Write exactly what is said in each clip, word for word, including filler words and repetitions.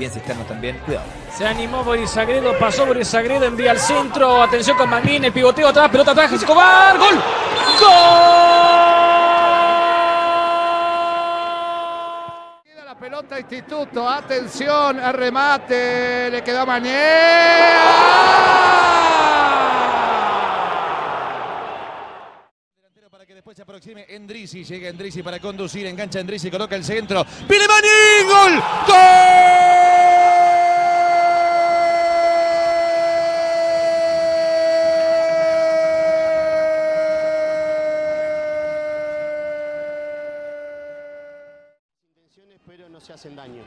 en Cisterna también. Cuidado. Se animó Borizagredo, pasó Borizagredo, envía al centro. Atención con Magnin, el pivoteo atrás, pelota atrás, Escobar. ¡Gol! ¡Gol! Queda la pelota Instituto, atención, el remate, le quedó a Mañé. Para que después se aproxime Endrizi, llega Endrizi para conducir, engancha Endrizi, coloca el centro. ¡Pile Mañín! ¡Gol! ¡Gol! Intenciones, pero no se hacen daño.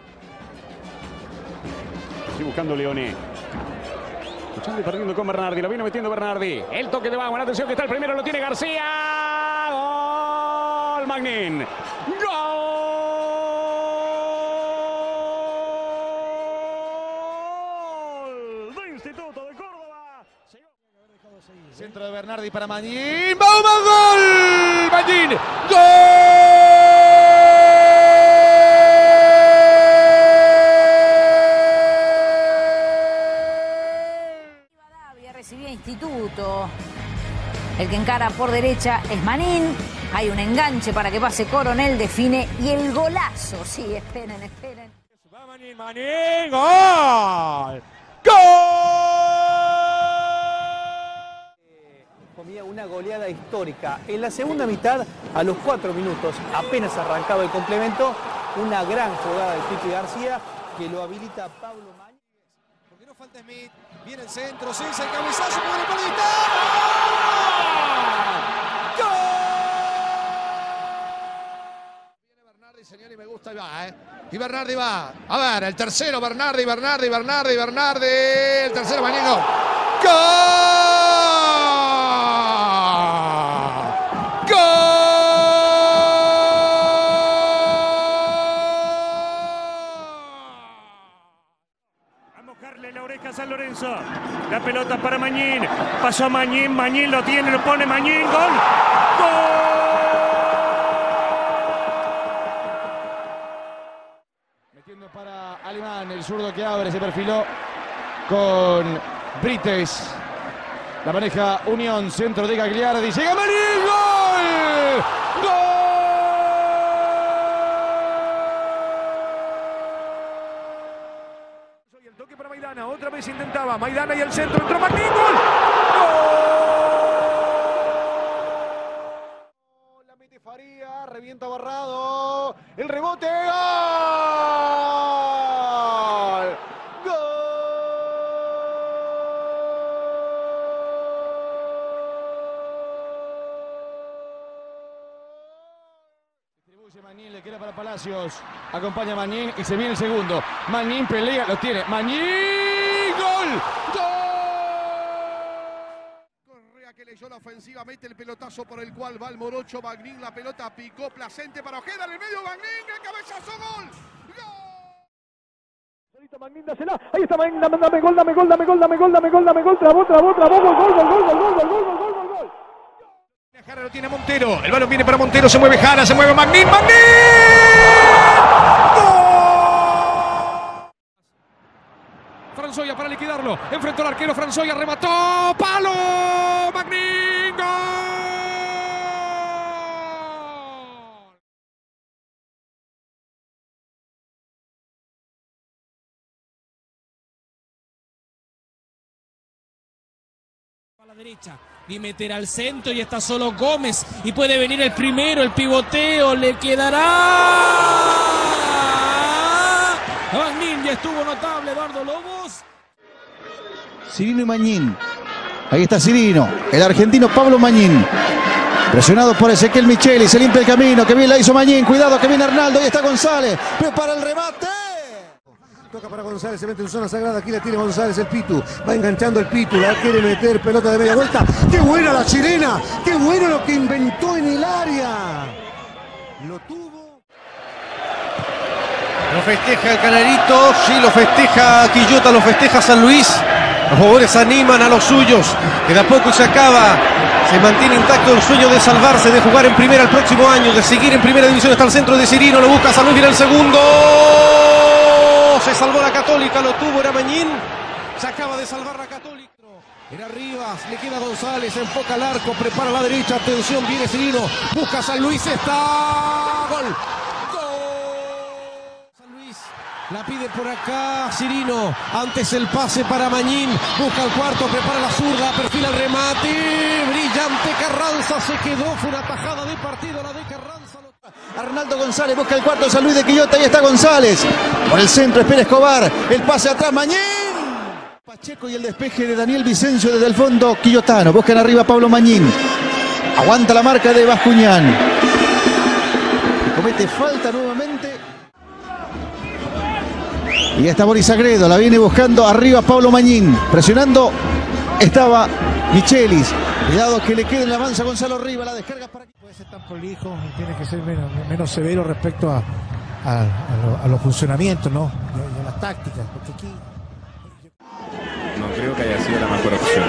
Estoy buscando Leoné. Luchando y perdiendo con Bernardi, lo viene metiendo Bernardi. El toque de Bauman, atención que está el primero, lo tiene García. ¡Gol! Magnin. ¡Gol! De Instituto de Córdoba. Centro de Bernardi para Mañín. ¡Bauman! ¡Gol! Mañín. ¡Gol! Recibía Instituto. El que encara por derecha es Mañín. Hay un enganche para que pase Coronel, define y el golazo. Sí, esperen, esperen. Va Mañín, Mañín, gol. ¡Gol! Comía una goleada histórica. En la segunda mitad, a los cuatro minutos, apenas arrancaba el complemento, una gran jugada de Pipi García que lo habilita Pablo Mañín. Porque no falta Smith. Viene el centro, seis, el cabezazo por el polista. ¡Gol! Viene Bernardi, señor, y me gusta y va, ¿eh? Y Bernardi va. A ver, el tercero, Bernardi, Bernardi, Bernardi, Bernardi. El tercero, Mañín. ¡Gol! ¡Gol! La oreja a San Lorenzo. La pelota para Mañín. Pasó Mañín. Mañín lo tiene. Lo pone Mañín. Gol. Gol. Metiendo para Alemán. El zurdo que abre. Se perfiló con Brites. La maneja Unión. Centro de Gagliardi. Llega Mañín. Gol. Gol. Para Maidana, otra vez intentaba Maidana y el centro, entró Magnin, gol. ¡Gol! La mete Faría, revienta Barrado, el rebote, ¡gol! ¡Gol! Distribuye Mañín, le queda para Palacios, acompaña Mañín y se viene el segundo. Mañín pelea, lo tiene, Mañín, ¡gol! ¡Gol! Correa que leyó la ofensiva, mete el pelotazo por el cual va el morocho Magnin, la pelota picó Placente para Ojeda, en el medio Magnin, el cabezazo, ¡gol! ¡Gol! Magnin, dásela. Ahí está Magnin, dame, dame gol, dame gol, dame gol, dame gol, dame gol, dame gol, trabó, trabó, trabó, gol, gol, gol, gol, gol, gol, gol, gol, gol, gol, gol. Jara lo tiene Montero, el balón viene para Montero, se mueve Jara, se mueve Magnin, Magnin. Franzoya para liquidarlo, enfrentó al arquero Franzoya, remató, palo, Magnin, gol. A la derecha, y meter al centro y está solo Gómez y puede venir el primero, el pivoteo, le quedará. Magnin ya estuvo notable, Eduardo Lobos. Cirino y Mañín. Ahí está Cirino, el argentino Pablo Mañín. Presionado por Ezequiel Micheli, se limpia el camino, que bien la hizo Mañín, cuidado que viene Arnaldo, ahí está González, prepara el remate. Toca para González, se mete en zona sagrada, aquí la tiene González, el Pitu, va enganchando el Pitu, la quiere meter, pelota de media vuelta, ¡qué buena la chilena! ¡Qué bueno lo que inventó en el área! Lo tuvo. Lo festeja el Canarito, sí, lo festeja Quillota, lo festeja San Luis. Los jugadores animan a los suyos, que de a poco se acaba. Se mantiene intacto el sueño de salvarse, de jugar en primera el próximo año, de seguir en primera división. Está el centro de Cirino, lo busca San Luis, viene el segundo. se salvó la Católica, lo tuvo, era Mañín. Se acaba de salvar la Católica. Era Rivas, le queda González, enfoca al arco, prepara a la derecha, atención, viene Cirino, busca a San Luis, está... ¡Gol! San Luis la pide por acá Cirino, antes el pase para Mañín, busca el cuarto, prepara la zurda, perfila el remate, brillante Carranza, se quedó, fue una tajada de partido la de Carranza. Arnaldo González busca el cuarto, San Luis de Quillota, ahí está González, por el centro espera Escobar, el pase atrás, Mañín. Pacheco y el despeje de Daniel Vicencio desde el fondo, Quillotano, buscan arriba Pablo Mañín, aguanta la marca de Bascuñán, comete falta nuevamente, y está Boris Sagredo, la viene buscando arriba Pablo Mañín, presionando, estaba Michelis, cuidado que le quede en la avanza Gonzalo Riva, la descarga para... Puede ser tan prolijo, tiene que ser menos, menos severo respecto a, a, a, lo, a los funcionamientos, ¿no? Y a, a las tácticas, porque aquí... No creo que haya sido la mejor opción.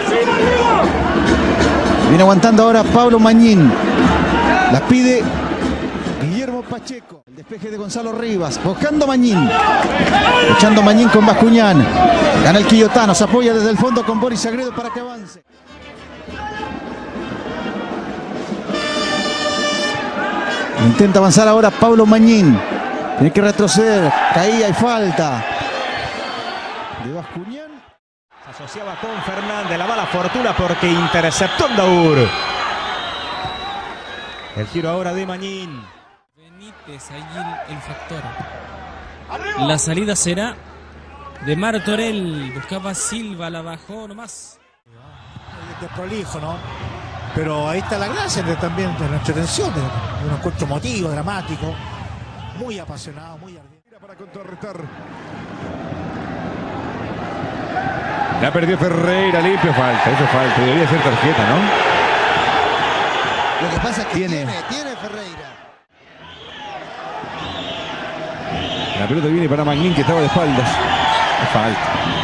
Viene aguantando ahora Pablo Mañín. La pide Guillermo Pacheco. El despeje de Gonzalo Rivas. Buscando Mañín. Luchando Mañín con Bascuñán. Gana el Quillotano. Se apoya desde el fondo con Boris Sagredo para que avance. Intenta avanzar ahora Pablo Mañín. Tiene que retroceder. Caía y falta de Bascuñán. Se asociaba con Fernández, la mala fortuna porque interceptó Daur. El giro ahora de Mañín. Benítez, ahí el, el factor. La salida será de Martorell. Buscaba Silva, la bajó nomás. De prolijo, ¿no? Pero ahí está la gracia de, también de la entretención, de, de un encuentro emotivo, dramático, muy apasionado, muy ardiente. Para contrarrestar. La perdió Ferreira, limpio, falta, eso falta, debería ser tarjeta, ¿no? Lo que pasa es que Tiene. tiene, tiene Ferreira. La pelota viene para Mañín que estaba de espaldas. Falta.